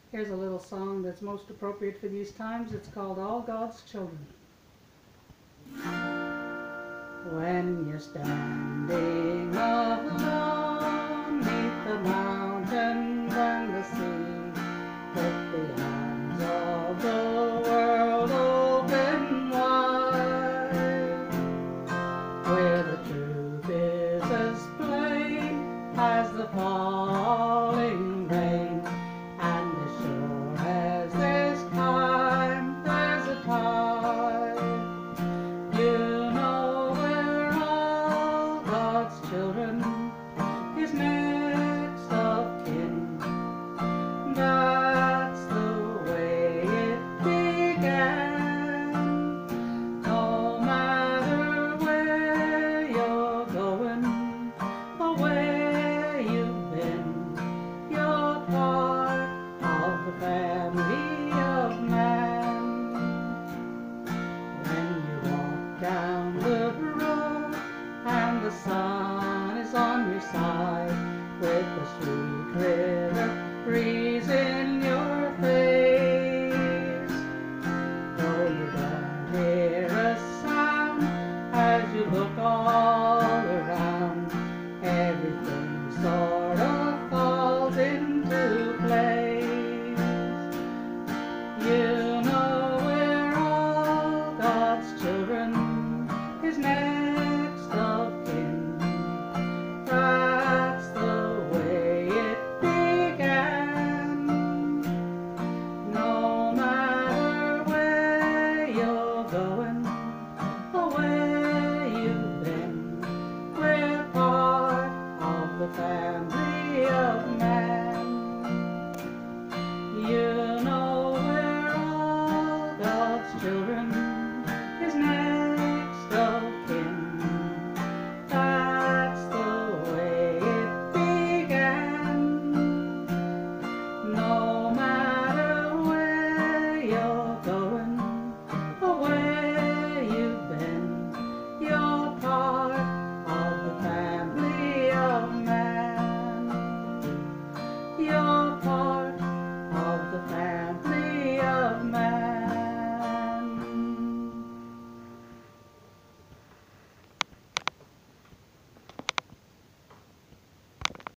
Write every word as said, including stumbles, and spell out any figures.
Here's a little song that's most appropriate for these times. It's called All God's Children. When you're standing alone neath the mountains and the sea, with the arms of the world open wide, where the truth is as plain as the falling rain, and as sure as there's time, there's a tide. You know we're all God's children, His next of kin. That's the way it began. No matter where you're going or where you've been, you're part of the family of man. When you walk down the road and the sun is on your side, with the sweet river breeze